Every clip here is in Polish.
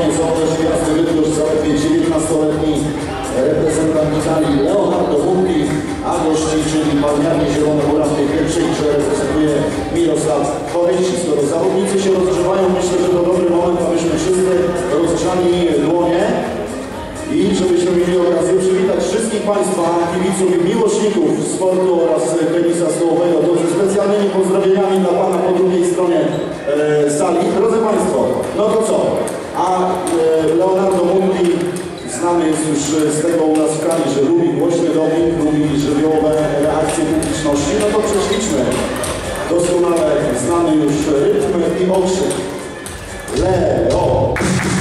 stronie są też gwiazdy już zaledwie 19-letni reprezentant Italii Leonardo Muti, a gości, czyli Balnearnie Zielone Góra w tej pierwszej grze reprezentuje Mirosław Koryci. Skoro zawodnicy się rozgrzewają, myślę, że to dobry moment, abyśmy wszyscy rozgrzali dłonie i żebyśmy mieli okazję przywitać wszystkich Państwa, kibiców i miłośników sportu oraz tenisa stołowego. Dobrze, specjalnymi pozdrowieniami dla Pana po drugiej stronie sali. Drodzy Państwo, no to co? A Leonardo Muti znany jest już z tego u nas w kraju, że lubi głośny doping, lubi żywiołowe reakcje publiczności. No to prześliczmy doskonale znany już rytm i okrzyk. Leo!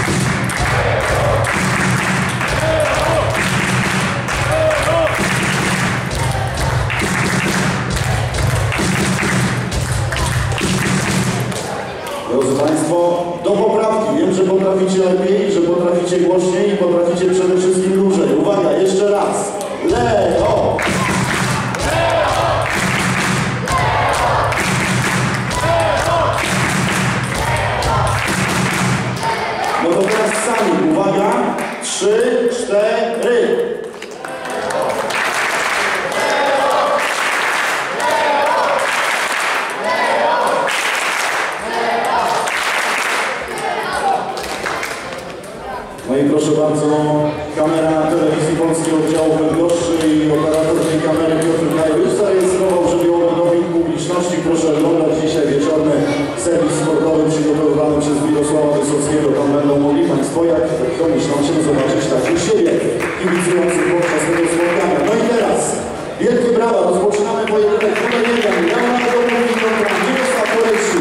Drodzy Państwo, do poprawki. Wiem, że potraficie lepiej, że potraficie głośniej i potraficie przede wszystkim dłużej. Uwaga, jeszcze raz. Leo! No to teraz sami. Uwaga. 3, 4. No i proszę bardzo, kamera Telewizji Polskiej oddziału Bydgoszczy i operator tej kamery Piotr Krajewicz zarejestrował żywiołowy doping publiczności. Proszę oglądać dzisiaj wieczorny serwis sportowy przygotowywany przez Mirosława Wysockiego. Tam będą mogli Państwo, jak domyślą się, zobaczyć takich siebie kibicujących podczas tego spotkania. No i teraz wielkie brawa, rozpoczynamy pojedynek numer 1. Leonardo Muti kontra Mirosław Koryci.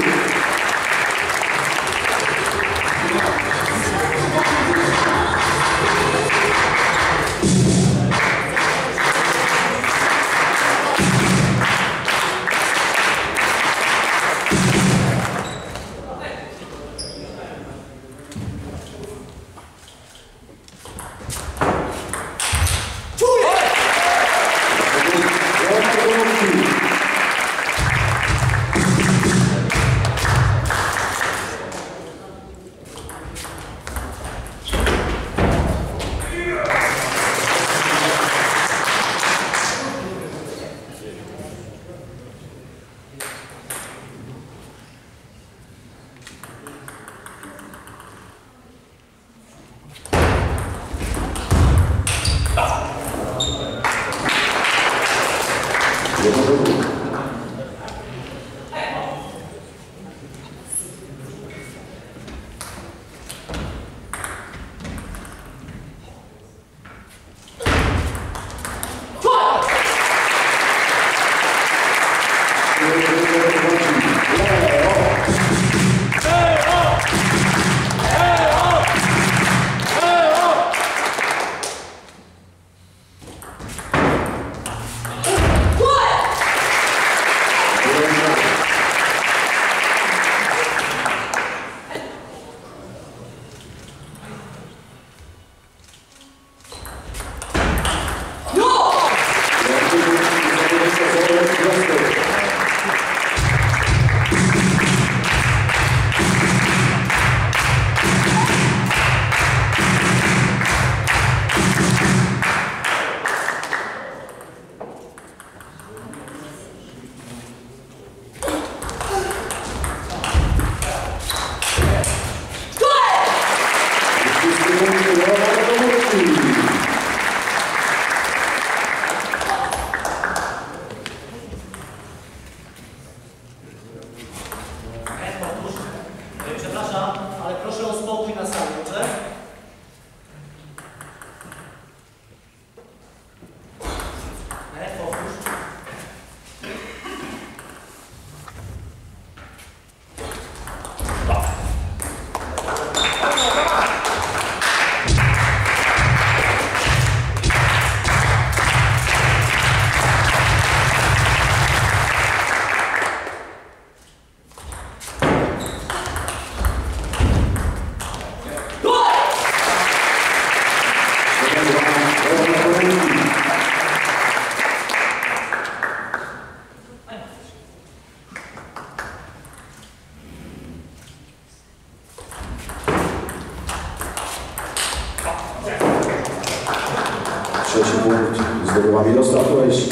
Trzeci punkt zdobywa Mirosław Koleś.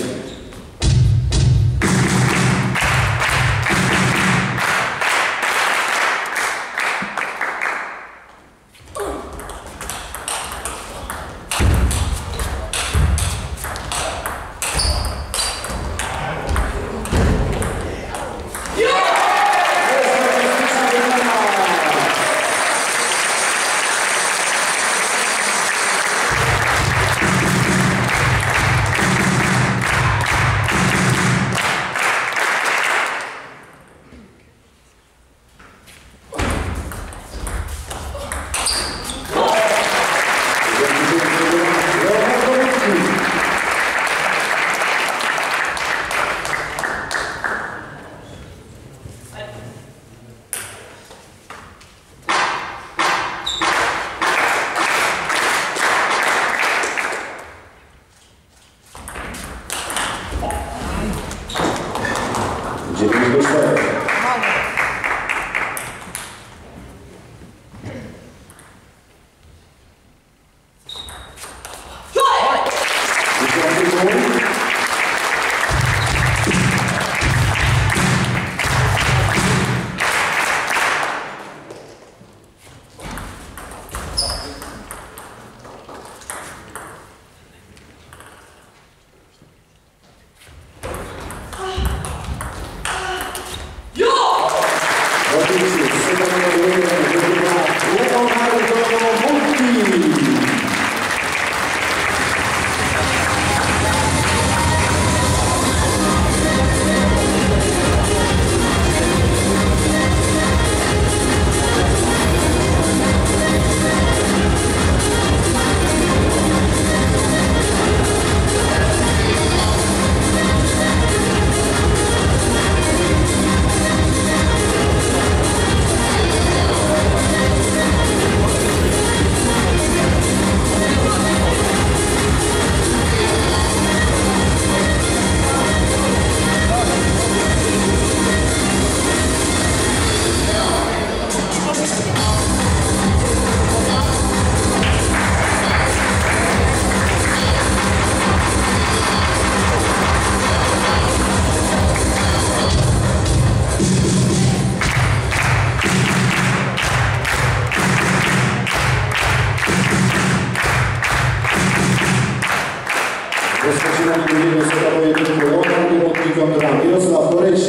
Rozpoczynamy drugiego seta pojedynku Leonard Mutki kontra Mirosław Koleś.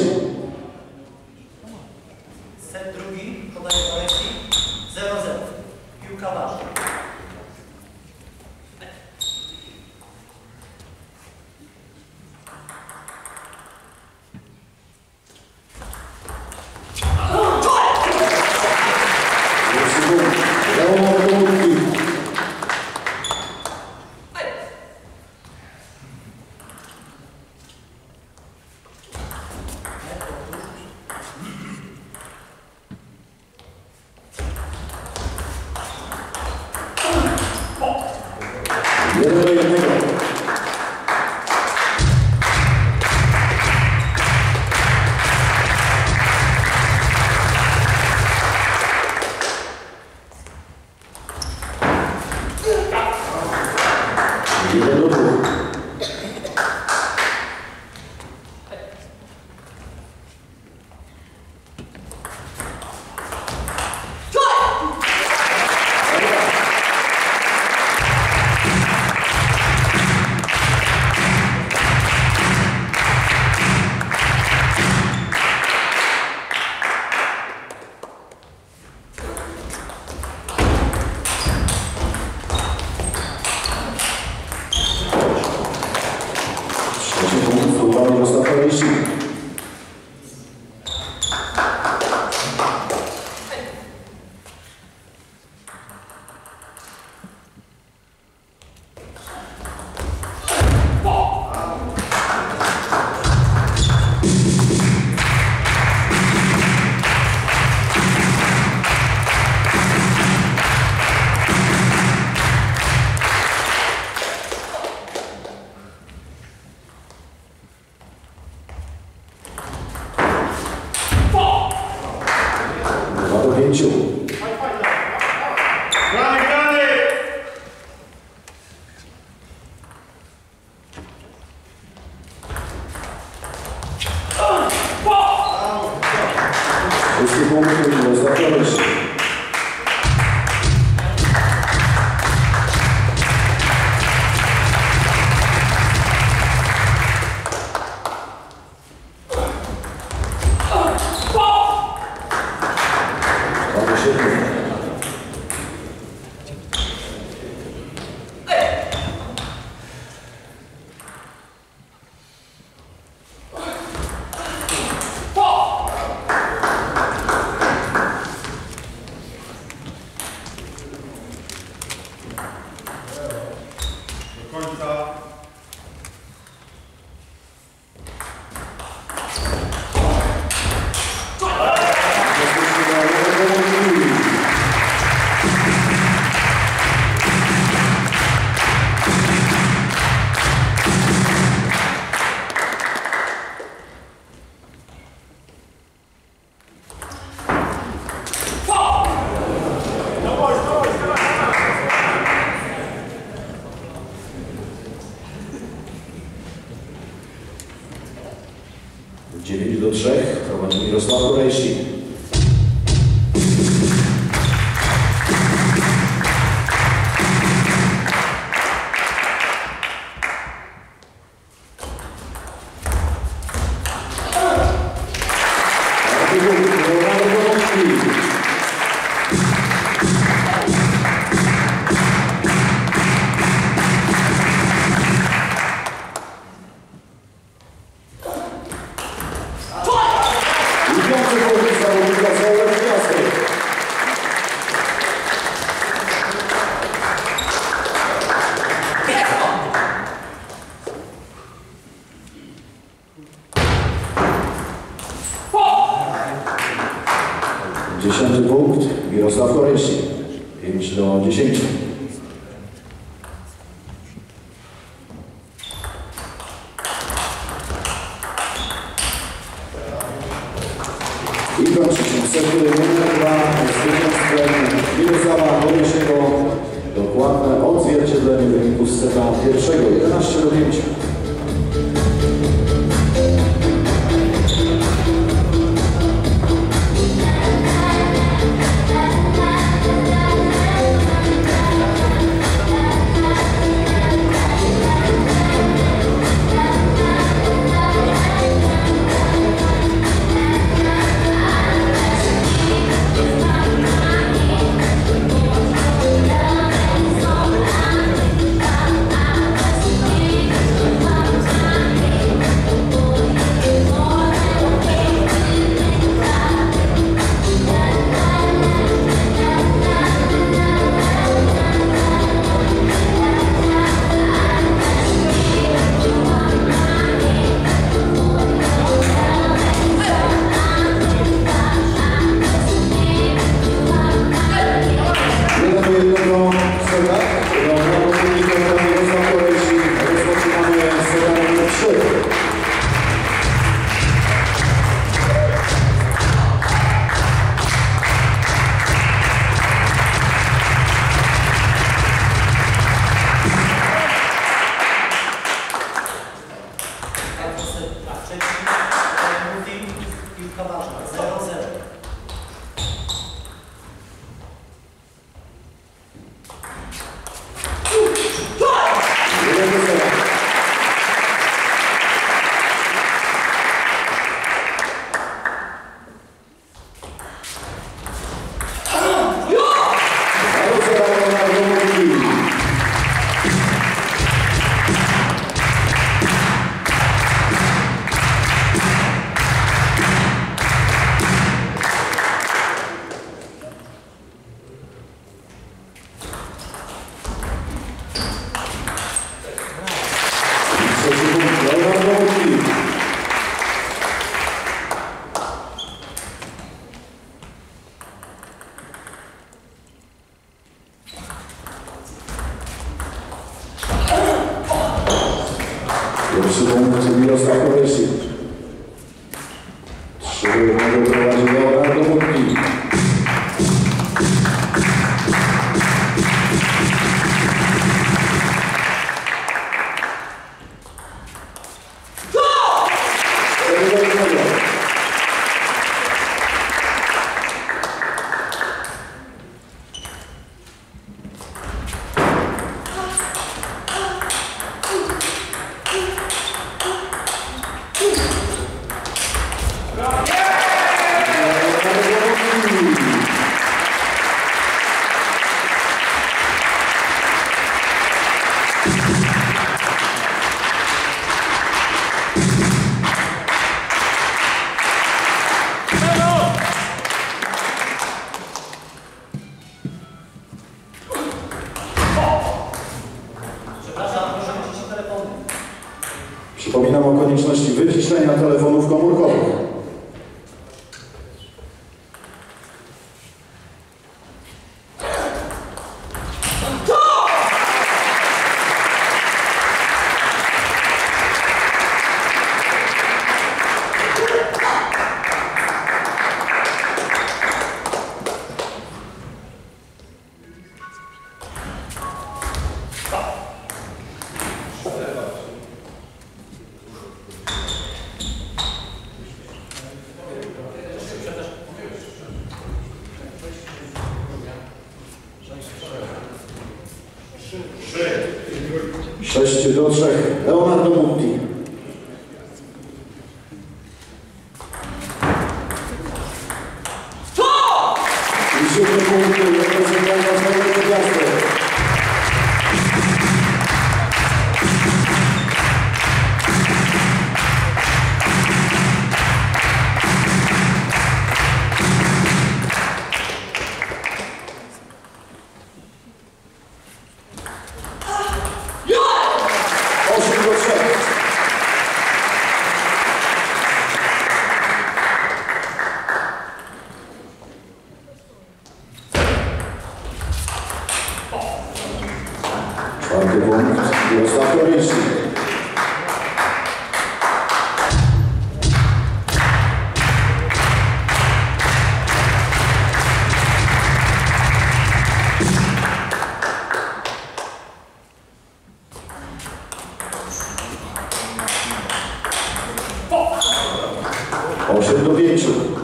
Set drugi, podaje Koleś 0-0. Piłka ważna. Leonard Mutki. 5-10. I kończy się set numer 2 z zwycięstwem Mirosława Chorejszego. Dokładne odzwierciedlenie wyników z seta pierwszego 11-5. Pierwszy punkt Mirosław Chorejszy. 3-1 prowadzi Leonardo Mutti. Przypominam o konieczności wyciszenia telefonów komórkowych. Sześć do 3. Leonardo Mutti. I 7 punktów reprezentanta Starego Gwiazdy. Czwarty punkt, Mirosław Koryjski. Osiem do 5.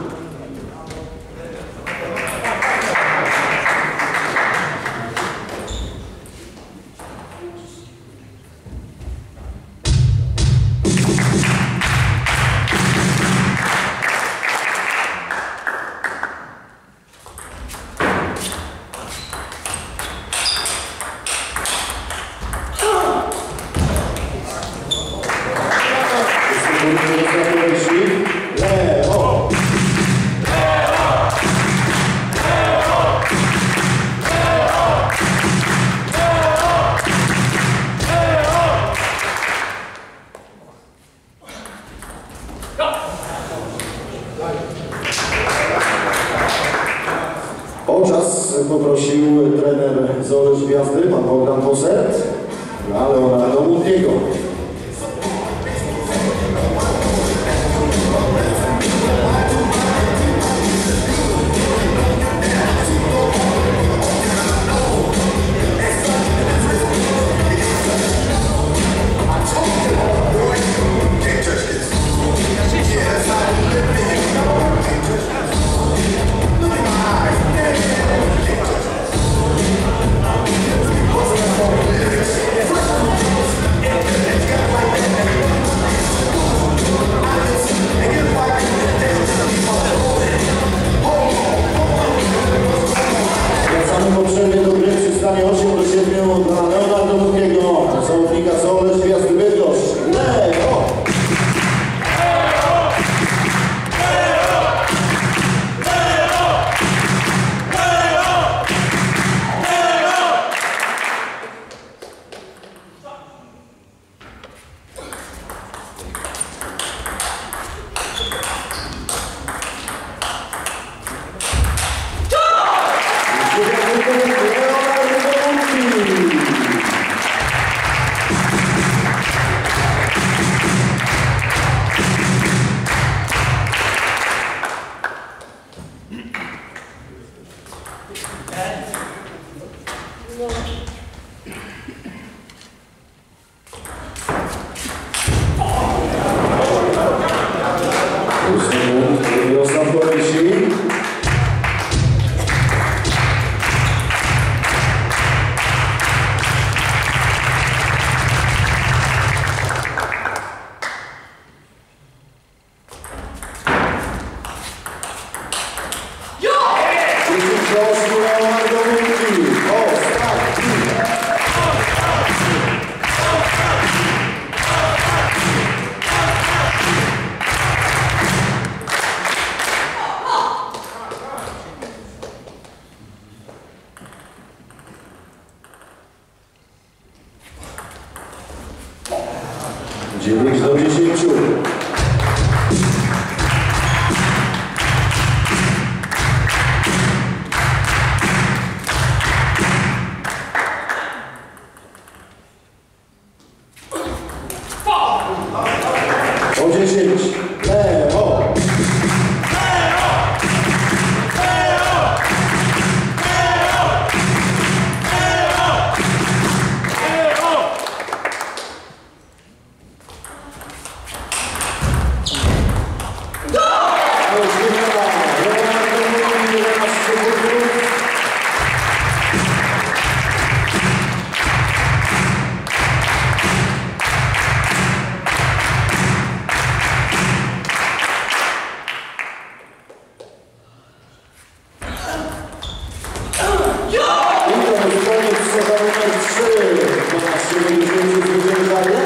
O czas poprosił trener Zorys Gwiazdy, pan Bogdan Poset, na Leonardo Mundiego. Po przerwie do gry przy stanie 8 do 7 dla Leonardo Mundiego, zawodnika Zorys Gwiazdy Bydgoszcz. Leo! Mirosław Koryjski. Dziewięć do 10. O 10. Leo! Numer 3, 12 zwycięstw